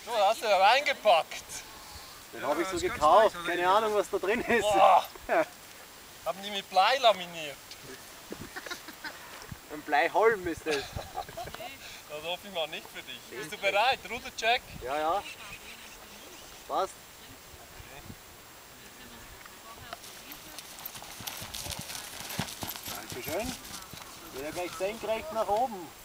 So, da hast du da reingepackt. Den habe ich so gekauft, keine Ahnung was da drin ist. Boah. Haben die mit Blei laminiert? Ein Bleiholm ist das. Das hoffe ich mal nicht für dich. Bist du bereit? Rudercheck? Ja, ja. Passt. Dankeschön. Wieder gleich senkrecht nach oben.